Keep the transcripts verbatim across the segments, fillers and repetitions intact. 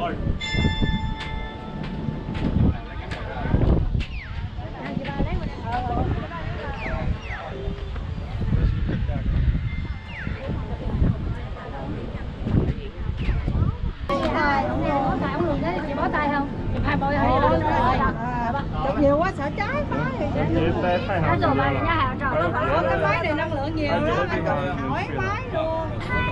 Chụp nhiều quá sợ trái phái. Cái rồi mà nhà hàng trò nó có cái phái này năng lượng nhiều lắm, anh còn hỏi phái luôn.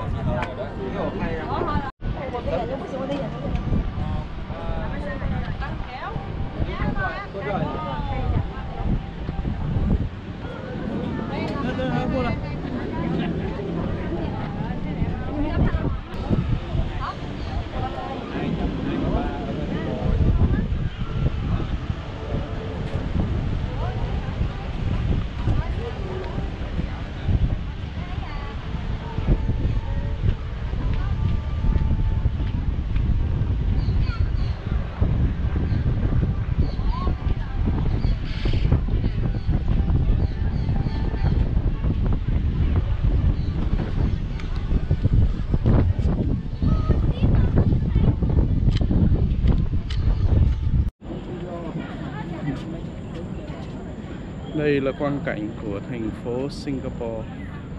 Đây là quang cảnh của thành phố Singapore.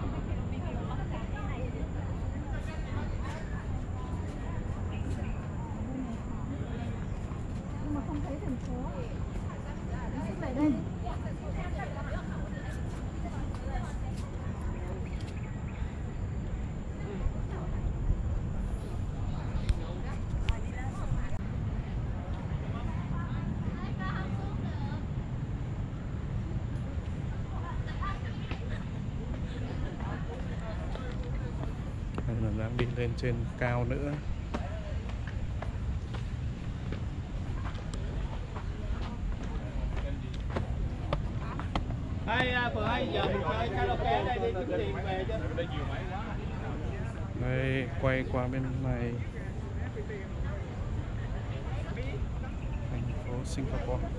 Đây là đang đi lên trên cao nữa. Hay Phượng ơi, giờ mình chơi karaoke ở đây đi kiếm tiền về chứ. Đây, quay qua bên này. Thành phố Singapore.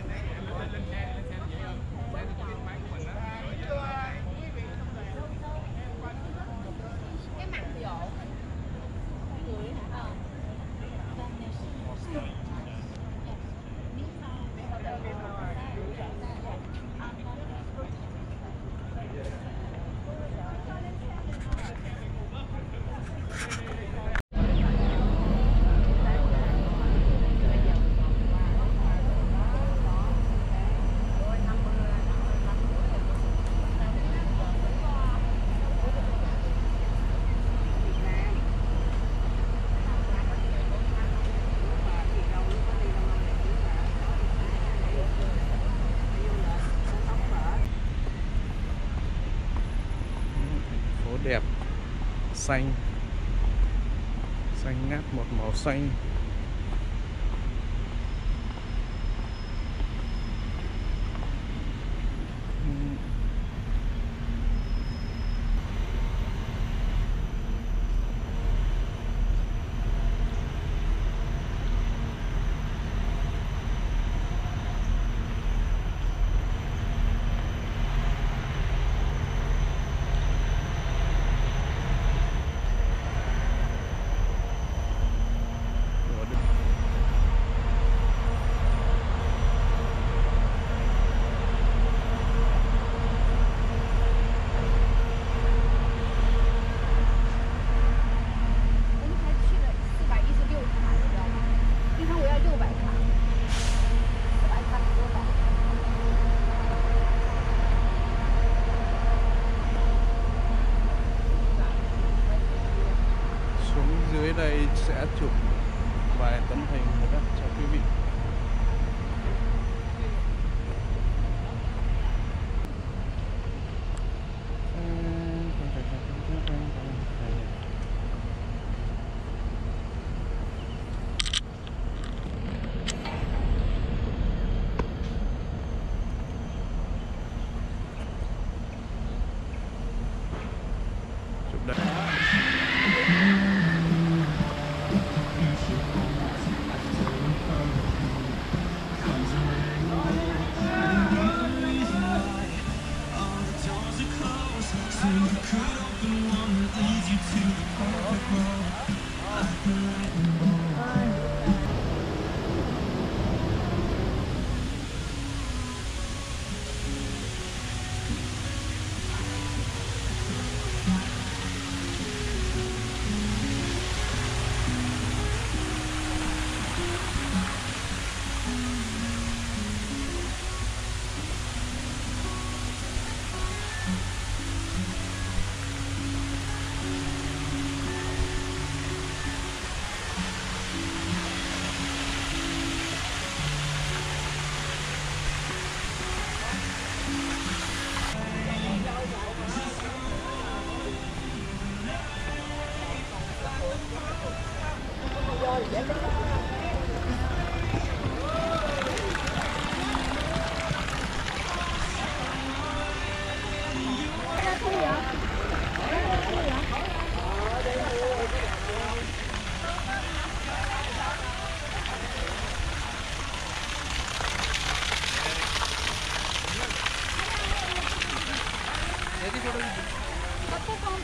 Đẹp, xanh xanh ngát, một màu xanh. Dưới đây sẽ chụp vài tấm hình nữa cho quý vị. Chụp đây.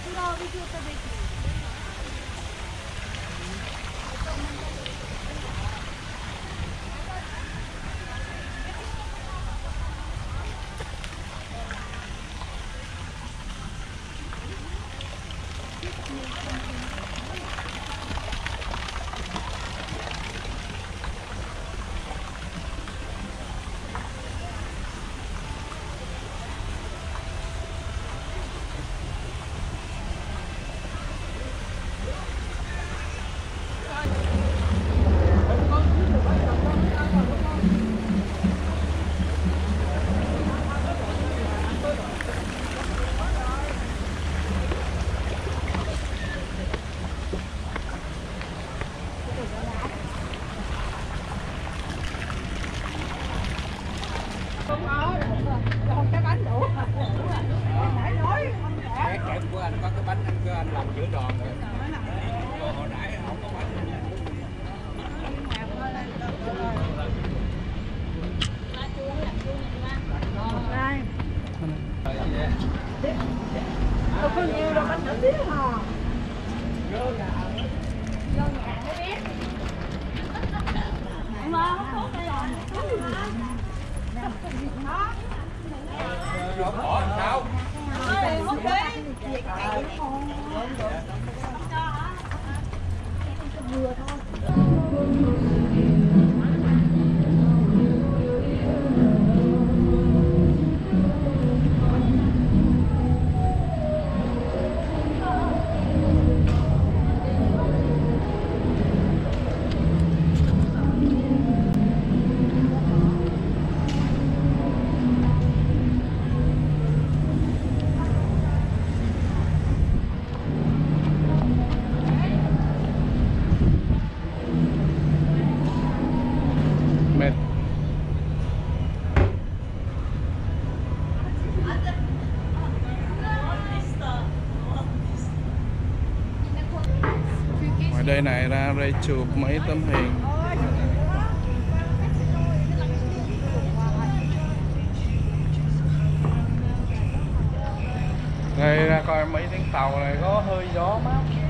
Còn cái bánh đủ. Nãy nói không Cái kẹp của anh có cái bánh anh cơ anh làm chữa đòn rồi. Còn hồi nãy không có bánh. đâu có nhiều đâu, bánh thử biết hả? Rồi bỏ làm sao? Không đi. Vừa thôi. Mệt. Ngoài đây này ra đây chụp mấy tấm hình. Đây ra coi mấy tiếng tàu này có hơi gió mát.